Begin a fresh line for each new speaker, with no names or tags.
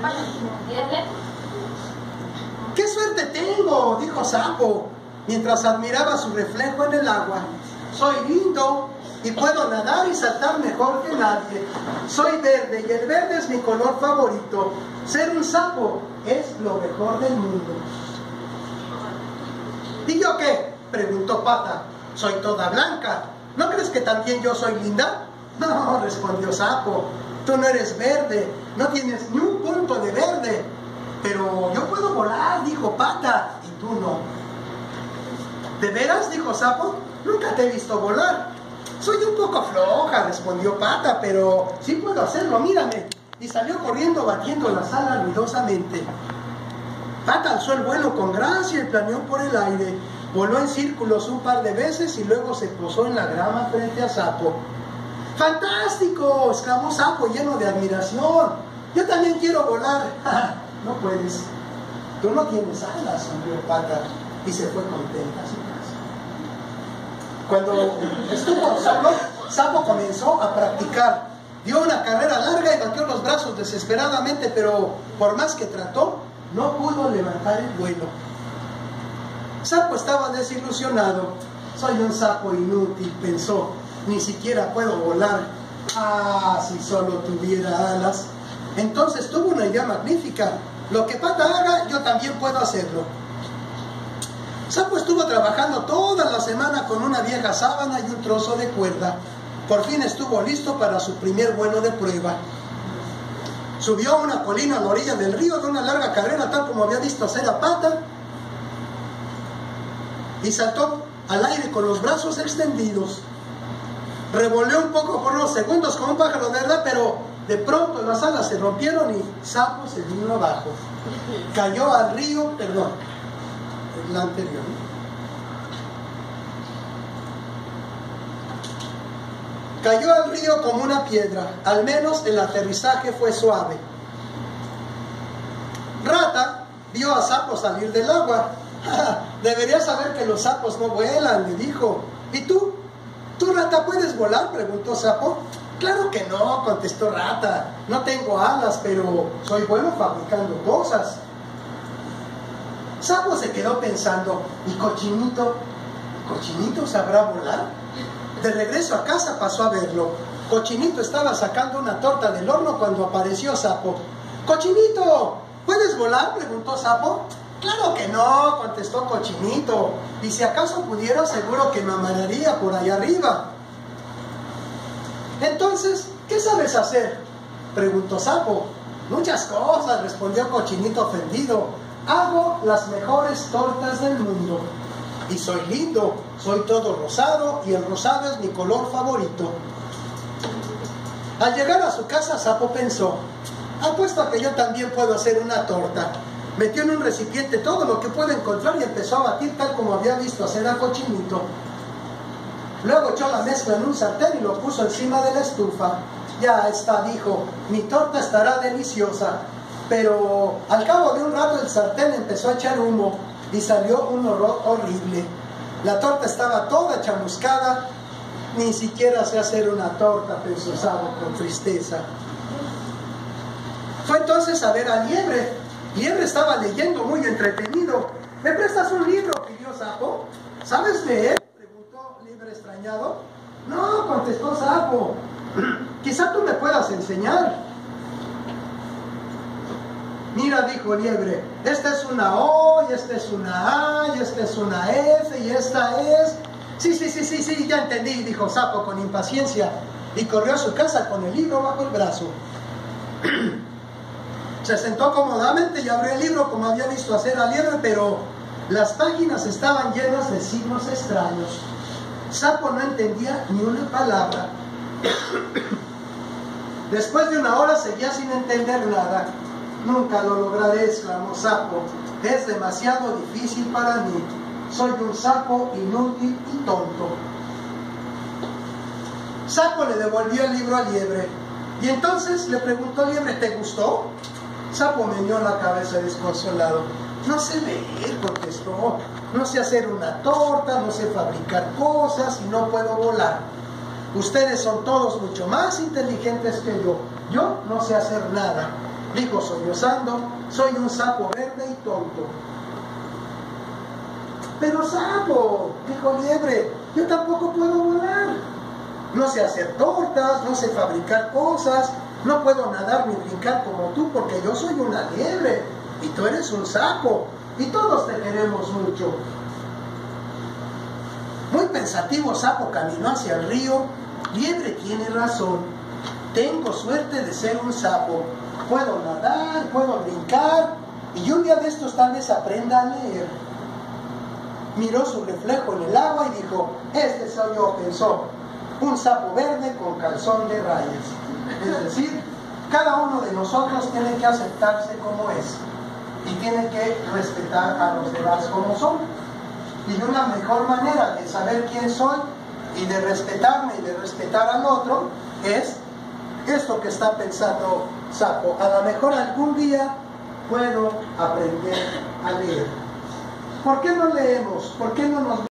¡Qué suerte tengo!, dijo Sapo, mientras admiraba su reflejo en el agua. Soy lindo y puedo nadar y saltar mejor que nadie. Soy verde y el verde es mi color favorito. Ser un sapo es lo mejor del mundo. ¿Y yo qué?, preguntó Pata. Soy toda blanca. ¿No crees que también yo soy linda? No, respondió Sapo. Tú no eres verde, no tienes ni un punto de verde. Pero yo puedo volar, dijo Pata, y tú no. ¿De veras?, dijo Sapo. Nunca te he visto volar. Soy un poco floja, respondió Pata, pero sí puedo hacerlo, mírame. Y salió corriendo batiendo las alas ruidosamente. Pata alzó el vuelo con gracia y planeó por el aire. Voló en círculos un par de veces y luego se posó en la grama frente a Sapo. ¡Fantástico!, exclamó Sapo lleno de admiración. Yo también quiero volar. No puedes. Tú no tienes alas, sonrió Pata y se fue contenta a su casa. Cuando estuvo solo, Sapo comenzó a practicar. Dio una carrera larga y batió los brazos desesperadamente, pero por más que trató, no pudo levantar el vuelo. Sapo estaba desilusionado. Soy un sapo inútil, pensó. Ni siquiera puedo volar. Ah, si solo tuviera alas. Entonces tuvo una idea magnífica. Lo que Pata haga, yo también puedo hacerlo. Sapo estuvo trabajando toda la semana con una vieja sábana y un trozo de cuerda. Por fin estuvo listo para su primer vuelo de prueba. Subió a una colina a la orilla del río de una larga carrera, tal como había visto hacer a Pata, y saltó al aire con los brazos extendidos. Revoleó un poco por unos segundos como un pájaro de verdad, pero de pronto las alas se rompieron y Sapo se vino abajo. Cayó al río, la anterior, ¿no? Cayó al río como una piedra. Al menos el aterrizaje fue suave. Rata vio a Sapo salir del agua. Deberías saber que los sapos no vuelan, le dijo. ¿Y tú? ¿Tú, Rata, puedes volar?, preguntó Sapo. Claro que no, contestó Rata. No tengo alas, pero soy bueno fabricando cosas. Sapo se quedó pensando. ¿Y Cochinito? ¿Cochinito sabrá volar? De regreso a casa pasó a verlo. Cochinito estaba sacando una torta del horno cuando apareció Sapo. ¡Cochinito! ¿Puedes volar?, preguntó Sapo. Claro que no, contestó Cochinito. Y si acaso pudiera, seguro que me amanería por allá arriba. Entonces, ¿qué sabes hacer?, preguntó Sapo. Muchas cosas, respondió Cochinito ofendido. Hago las mejores tortas del mundo. Y soy lindo, soy todo rosado y el rosado es mi color favorito. Al llegar a su casa, Sapo pensó, apuesto a que yo también puedo hacer una torta. Metió en un recipiente todo lo que pudo encontrar y empezó a batir tal como había visto hacer a Cochinito. Luego echó la mezcla en un sartén y lo puso encima de la estufa. Ya está, dijo, mi torta estará deliciosa. Pero al cabo de un rato el sartén empezó a echar humo y salió un olor horrible. La torta estaba toda chamuscada. Ni siquiera sé hacer una torta, pensó Sapo con tristeza. Fue entonces a ver a Liebre. Liebre estaba leyendo muy entretenido. ¿Me prestas un libro?, pidió Sapo. ¿Sabes leer?, preguntó Liebre extrañado. No, contestó Sapo. Quizá tú me puedas enseñar. Mira, dijo Liebre, esta es una O, y esta es una A, y esta es una F, y esta es... Sí, ya entendí, dijo Sapo con impaciencia, y corrió a su casa con el libro bajo el brazo. Se sentó cómodamente y abrió el libro como había visto hacer a Liebre, pero las páginas estaban llenas de signos extraños. Sapo no entendía ni una palabra. Después de una hora seguía sin entender nada. Nunca lo lograré, exclamó Sapo. Es demasiado difícil para mí. Soy un sapo inútil y tonto. Sapo le devolvió el libro a Liebre. Y entonces le preguntó a Liebre, ¿te gustó? Sapo meneó la cabeza desconsolado. No sé leer, contestó. No sé hacer una torta, no sé fabricar cosas y no puedo volar. Ustedes son todos mucho más inteligentes que yo. Yo no sé hacer nada. Dijo sollozando, soy un sapo verde y tonto. Pero sapo, dijo Liebre, yo tampoco puedo volar. No sé hacer tortas, no sé fabricar cosas, no puedo nadar ni brincar como tú porque yo soy una liebre y tú eres un sapo y todos te queremos mucho. Muy pensativo, Sapo caminó hacia el río. Liebre tiene razón. Tengo suerte de ser un sapo. Puedo nadar, puedo brincar y un día de estos tal vez aprenda a leer. Miró su reflejo en el agua y dijo, este soy yo, pensó, un sapo verde con calzón de rayas. Es decir, cada uno de nosotros tiene que aceptarse como es y tiene que respetar a los demás como son. Y una mejor manera de saber quién soy y de respetarme y de respetar al otro es esto que está pensando Sapo. A lo mejor algún día puedo aprender a leer. ¿Por qué no leemos? ¿Por qué no nos